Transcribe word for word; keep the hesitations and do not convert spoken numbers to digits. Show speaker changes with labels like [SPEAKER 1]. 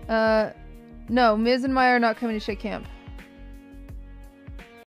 [SPEAKER 1] Uh, no, Miz and Maya are not coming to ShitCamp.